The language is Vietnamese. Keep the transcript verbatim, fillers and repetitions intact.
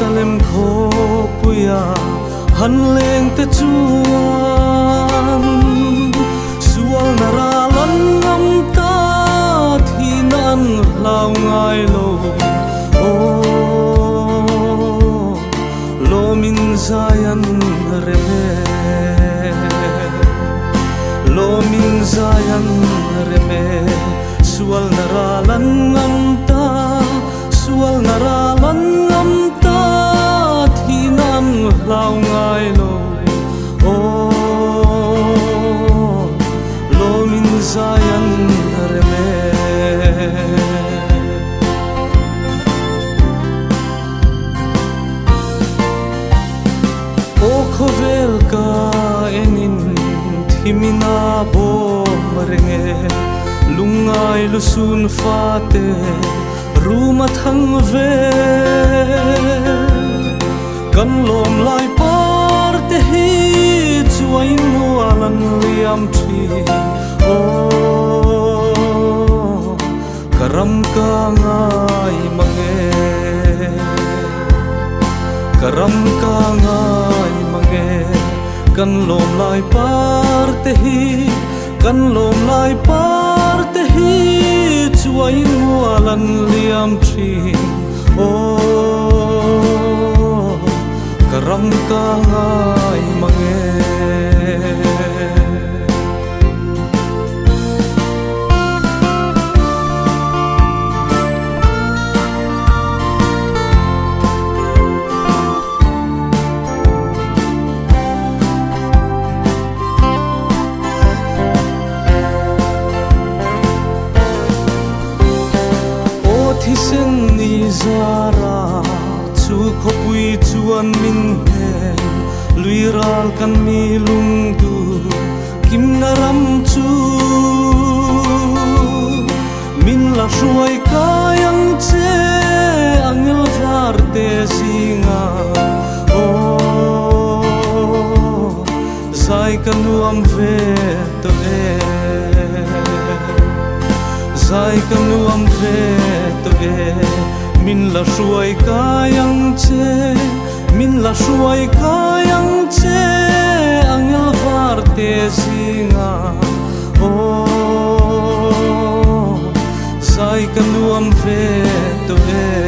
Jerusalem kho puya han leng te chuan sual naralan ngam ta thinan lau ngai lo o lo min zayan reme lo min zayan reme sual naralan ngam ta sual naralan ngam ta thinan lau ngai lo o lo min zayan reme o khovel ka enin thimina bo marenge lungai lusun fate ruma thang ve kan lom lai par te hi chuai nu alan liam thi o karam ka ngai mange karam ka ngai mange kan lom lai par te hi kan lom lai par te hi chuai nu alan liam thi o karam ka ngai mange sen ni zara chu khopui chuan min hen luiral kan mi lung du kim naram chu min la shuai kayang che angel var te singa o sai kanuam ve to e sai kanuam ve min la shuai kayang che min la shuai kayang che angel var te singa o sai kanuam ve to e